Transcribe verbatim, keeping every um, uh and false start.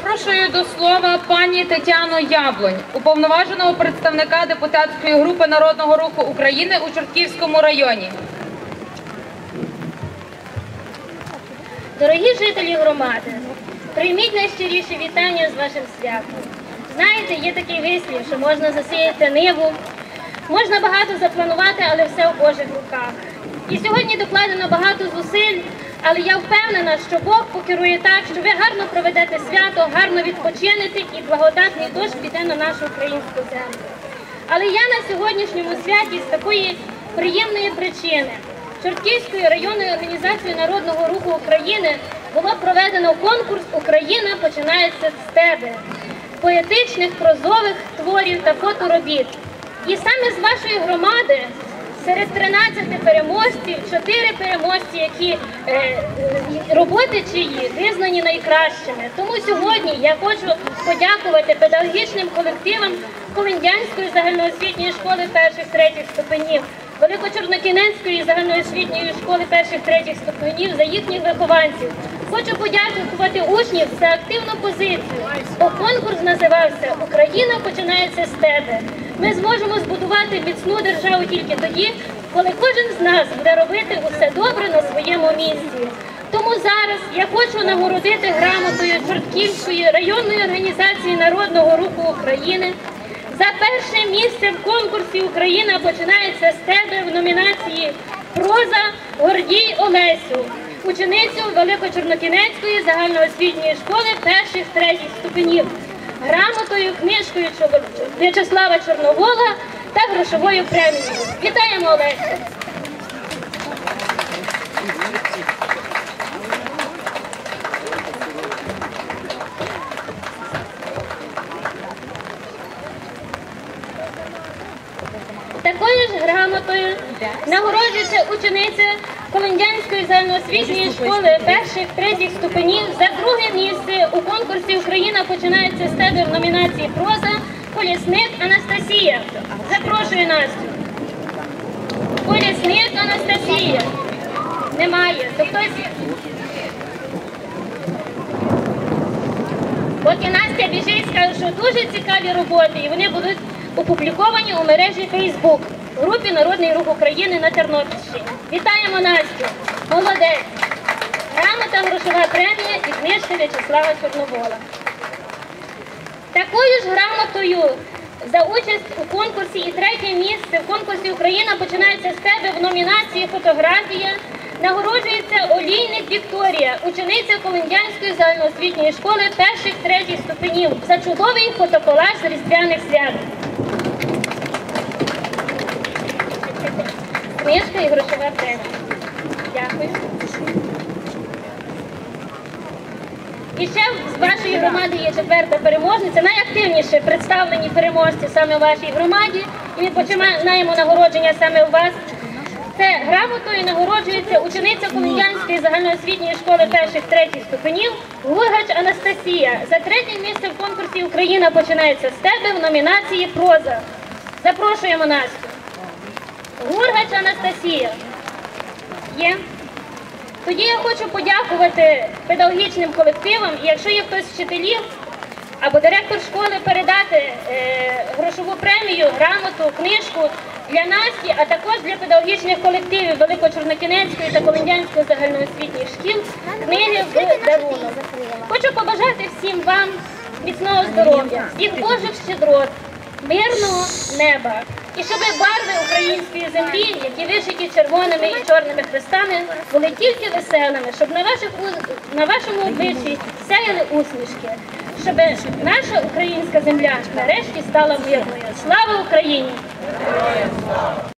Запрошую до слова пані Тетяну Яблонь, уповноваженого представника депутатської групи Народного руху України у Чортківському районі. Дорогі жителі громади, прийміть найщиріше вітання з вашим святом. Знаєте, є такий вислів, що можна засіяти ниву, можна багато запланувати, але все в Божих руках. І сьогодні докладено багато зусиль, але я впевнена, що Бог покерує так, що ви гарно проведете свято, гарно відпочинете і благодатний дощ піде на нашу українську землю. Але я на сьогоднішньому святі з такої приємної причини. Чортківською районною організацією Народного руху України було проведено конкурс «Україна починається з тебе» поетичних, прозових творів та фоторобіт. І саме з вашої громади серед тринадцяти переможців, чотири переможці, які е, роботи чиї визнані найкращими. Тому сьогодні я хочу подякувати педагогічним колективам Колиндянської загальноосвітньої школи перших-третіх ступенів, Великочорнокінецької загальноосвітньої школи перших-третіх ступенів за їхніх вихованців. Хочу подякувати учнів за активну позицію, бо конкурс називався «Україна починається з тебе». Ми зможемо збудувати міцну державу тільки тоді, коли кожен з нас буде робити усе добре на своєму місці. Тому зараз я хочу нагородити грамотою Чортківської районної організації Народного руху України за перше місце в конкурсі «Україна починається з тебе» в номінації «Проза» Гордій Олесю, ученицю Великочорнокінецької загальноосвітньої школи перших-третіх ступенів, грамотою, книжкою В'ячеслава Чорновола та грошовою премією. Вітаємо Олесю! Такою ж грамотою нагороджується учениця Колиндянської загальноосвітньої школи перших-третіх ступенів за друге місце у конкурсі «Україна починається з тебе» в номінації «Проза» Колісник Анастасія. Запрошую Настю. Колісник Анастасія. Немає. То хтось... Поки Настя біжить, скаже, що дуже цікаві роботи, і вони будуть опубліковані у мережі Facebook в групі Народний рух України на Тернопільщині. Вітаємо Настю! Молодець! Грамота, грошова премія і книжка В'ячеслава Чорновола. Такою ж грамотою за участь у конкурсі і третє місце в конкурсі «Україна починається з тебе» в номінації «Фотографія» нагороджується Олійник Вікторія, учениця Колиндянської загальноосвітньої школи перших-третіх ступенів за чудовий фотоколаж з різдвяних свят. Книжка і грошова премія. Дякую. І ще з вашої громади є четверта переможниця, найактивніше представлені переможці саме у вашій громаді. І ми починаємо нагородження саме у вас. Це грамотою нагороджується учениця Колиндянської загальноосвітньої школи перших-третіх ступенів Гургач Анастасія за третє місце в конкурсі «Україна починається з тебе» в номінації «Проза». Запрошуємо Настю. Гургач Анастасія. Є? Тоді я хочу подякувати педагогічним колективам, і якщо є хтось з вчителів або директор школи, передати е, грошову премію, грамоту, книжку для Насті, а також для педагогічних колективів Великочорнокінецької та Колиндянської загальноосвітніх шкіл книги в дарунок. Хочу побажати всім вам міцного здоров'я, всіх Божих щедрот, мирного неба. І щоб барви української землі, які вишиті червоними і чорними хрестами, були тільки веселими, щоб на, ваших, на вашому обличчі сяяли усмішки, щоб наша українська земля нарешті стала мирною. Слава Україні!